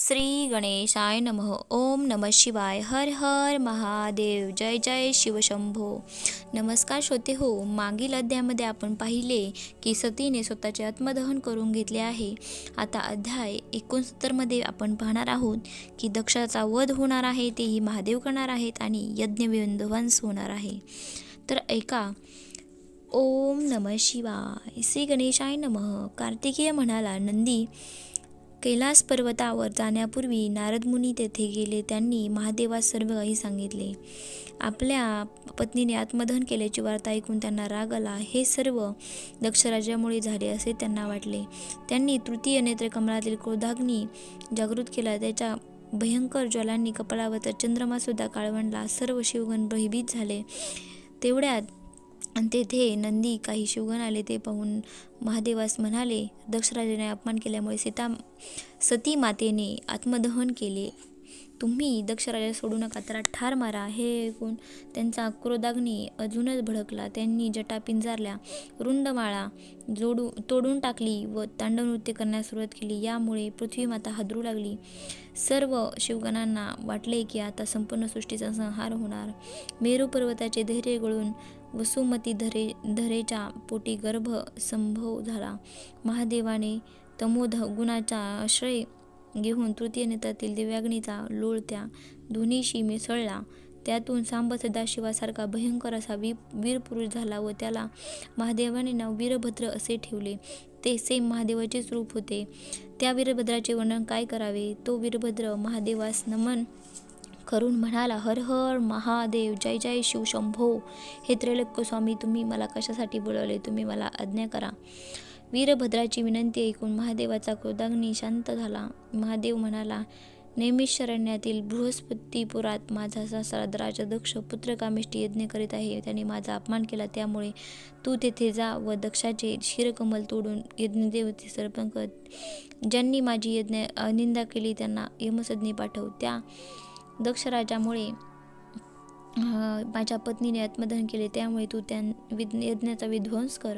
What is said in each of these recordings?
श्री गणेशाय नमः. ओम नमः शिवाय. हर हर महादेव. जय जय शिवशंभो. नमस्कार श्रोते हो. मागील अध्यायामध्ये आपण पाहिले की सतीने स्वतःचे आत्मदहन करून घेतले आहे. आता अध्याय 69 मध्ये आपण पाहणार आहोत की दक्षाचा वध होणार आहे, तेही महादेव करणार आहेत आणि यज्ञ विध्वंस होणार आहे. तर ऐका. ओम नमः शिवाय. श्री गणेशाय नमः. कार्तिकेय म्हणाला, नंदी कैलास पर्वतावर जाण्यापूर्वी नारद मुनी तेथे गेले. त्यांनी महादेवास सर्व काही सांगितले. आपल्या पत्नीने आत्मदहन केल्याची वार्ता ऐकून त्यांना राग आला. हे सर्व दक्षराजामुळे झाले असे त्यांना वाटले. त्यांनी तृतीय नेत्र कमलातील क्रोधाग्नी जागृत केला. त्याच्या भयंकर ज्वालांनी कपाळावर चंद्रमा सुद्धा काळवंडला. सर्व शिवगण भयभीत झाले. तेवढ्यात तेथे नंदी काही शिवगण आले. ते पाहून महादेवास म्हणाले, दक्षराजाने अपमान केल्यामुळे सती मातेने आत्मदहन केले. तुम्ही दक्षराजा सोडू नका, त्याला ठार मारा. हे ऐकून त्यांचा क्रोधाग्नी अजूनच भडकला. त्यांनी जटा पिंजारल्या, रुंडमाळा तोडून टाकली व तांडव नृत्य करण्यास सुरुवात केली. यामुळे पृथ्वीमाता हादरू लागली. सर्व शिवगणांना वाटले की आता संपूर्ण सृष्टीचा संहार होणार. मेरू पर्वताचे धैर्य गळून वसुमती धरेच्या पोटी गर्भ संभव झाला. महादेवाने तमोध गुणाचा आश्रय घेऊन तृतीय नेत्रातील दिव्याग्नीचा लोळ त्या दोन्हीशी मिसळला. त्यातून सांब सदाशिवासारखा भयंकर असा वीर पुरुष झाला व त्याला महादेवाने नाव वीरभद्र असे ठेवले. ते सेम महादेवाचेच रूप होते. त्या वीरभद्राचे वर्णन काय करावे. तो वीरभद्र महादेवास नमन करून म्हणाला, हर हर महादेव. जय जय शिवशंभो. हे त्रैलोक्य स्वामी, तुम्ही मला कशासाठी बोलवले. तुम्ही मला आज्ञा करा. वीरभद्राची विनंती ऐकून महादेवाचा क्रोधाग्नी शांत झाला. महादेव म्हणाला, नैमिषारण्यातील बृहस्पतीपुरात माझा सासरा राजा दक्ष पुत्र कामेष्टी यज्ञ करीत आहे. त्याने माझा अपमान केला. त्यामुळे तू तेथे जा व दक्षाचे शिरकमल तोडून यज्ञदेवतेस अर्पण कर. ज्यांनी माझी निंदा केली त्यांना यमसज्ञी पाठव. त्या दक्षराजामुळे माझ्या पत्नीने आत्मदहन केले. त्यामुळे तू त्या यज्ञाचा विध्वंस कर.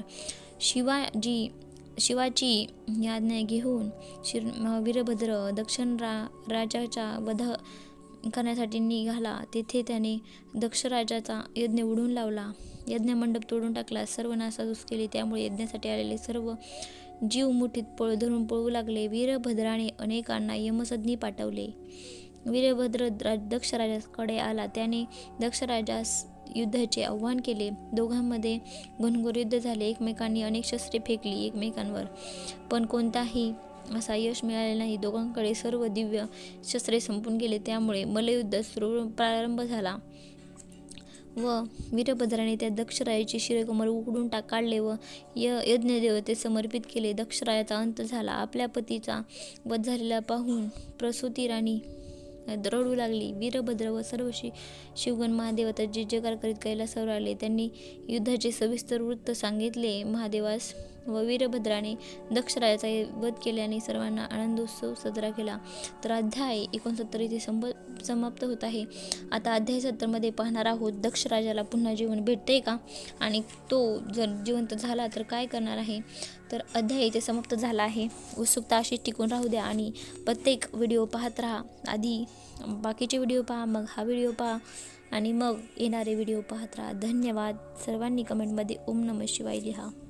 शिवाची आज्ञा घेऊन वीरभद्र राजाचा वध करण्यासाठी निघाला. तेथे त्याने दक्षराजाचा यज्ञ उडवून लावला. यज्ञमंडप तोडून टाकला. सर्व नासाधूस केले. त्यामुळे यज्ञासाठी आलेले सर्व जीव मुठीत धरून पळू लागले. वीरभद्राने अनेकांना यमसज्ञी पाठवले. वीरभद्र दक्षराजाकडे आला. त्याने दक्षराजास युद्धाचे आव्हान केले. दोघांमध्ये घनघोर युद्ध झाले. एकमेकांनी अनेक शस्त्रे फेकली एकमेकांवर, पण कोणताही असा यश मिळाले नाही. दोघांकडे सर्व दिव्य शस्त्रे संपून गेले. त्यामुळे मल्लयुद्ध प्रारंभ झाला व वीरभद्राने त्या दक्षराजाचे शिरकमल उकडून काढले व यज्ञदेवतेस समर्पित केले. दक्षराजाचा अंत झाला. आपल्या पतीचा वध झालेला पाहून प्रसूती राणी रडू लागली. वीरभद्र व सर्व शिवगण महादेवाचा जयजयकार करीत कैलासावर आले. त्यांनी युद्धाचे सविस्तर वृत्त सांगितले महादेवास व वीरभद्राने दक्षराजाचा वध केल्याने सर्वांना आनंदोत्सव साजरा केला. तर अध्याय 69 इथे समाप्त होत आहे. आता अध्याय 70 मध्ये पाहणार आहोत दक्षराजाला पुन्हा जीवन भेटते का, आणि तो जर जिवंत झाला तर काय करणार आहे. तर अध्याय इथे समाप्त झाला आहे. उत्सुकता अशीच टिकून राहू द्या आणि प्रत्येक व्हिडिओ पाहत राहा. आधी बाकीचे व्हिडिओ पहा, मग हा व्हिडिओ पहा आणि मग येणारे व्हिडिओ पाहत राहा. धन्यवाद. सर्वांनी कमेंटमध्ये ओम नमः शिवाय लिहा.